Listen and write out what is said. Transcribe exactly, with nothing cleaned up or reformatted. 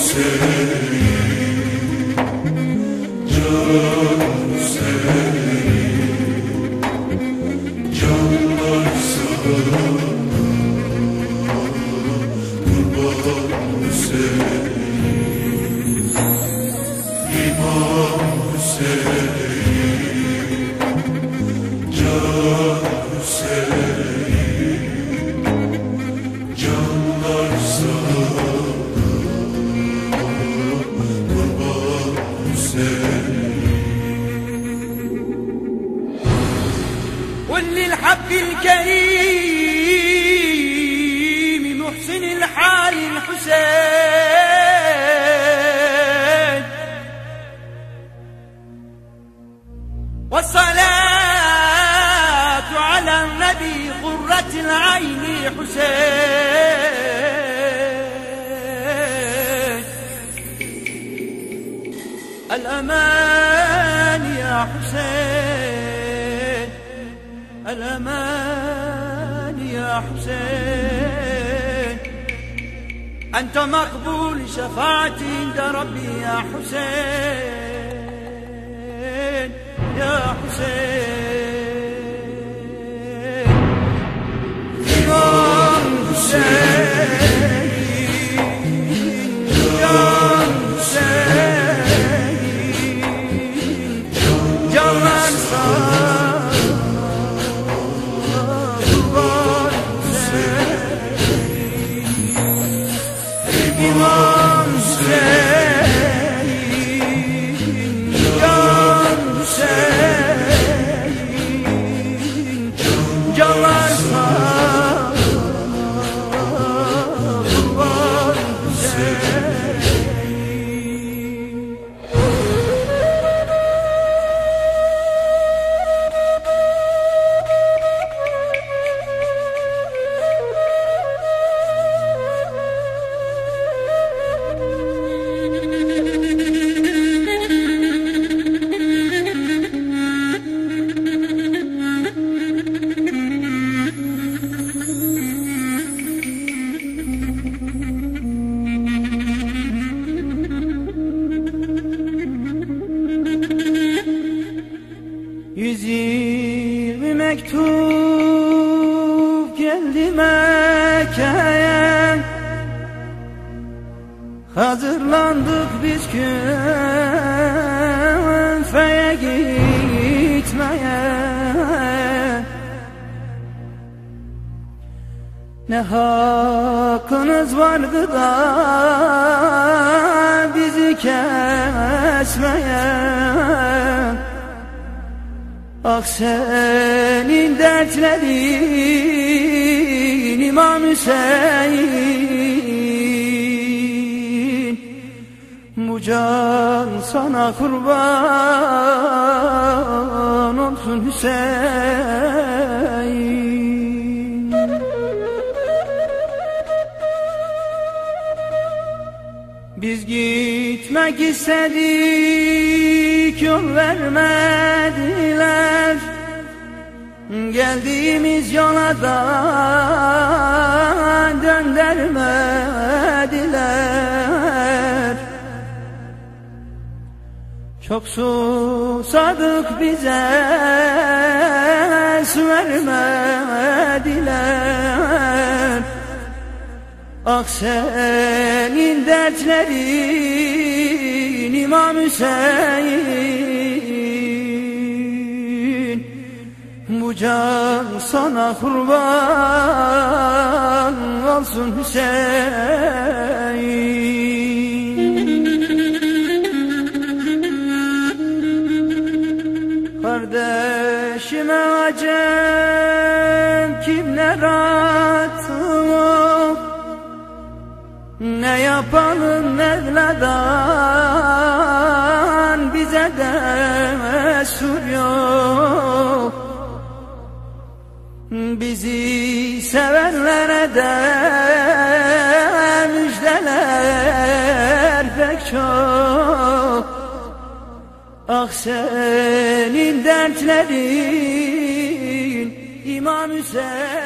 وللحب الكريم محسن الحال الحسين والصلاة على النبي قرة العين حسين الأمان يا حسين الأمان يا حسين أنت مقبول شفاعتي عند ربي يا حسين يا حسين إمام حسين يا حسين جمال صار İmam Hüseyin, Can Hüseyin, canlar sağ kurban Hüseyin. Yüz yirmi mektup geldi Mekke'ye, hazırlandık biz Küfe'ye gitmeye. Ne hakkınız vardı da bizi kesmeye? Ah senin dertlerin İmam Hüseyin, bu can sana kurban olsun Hüseyin. Biz gitmek istedik, yol vermediler. Geldiğimiz yola da döndürmediler. Çok susadık, bize su vermediler. Ah senin dertlerin İmam Hüseyin, bu can sana kurban olsun Hüseyin. Kardeşime acem kimler attı, ne yapalım evladan, bize destur yok. Bizi sevenlere de müjdeler pek çok. Ah senin dertlerin İmam Hüseyin.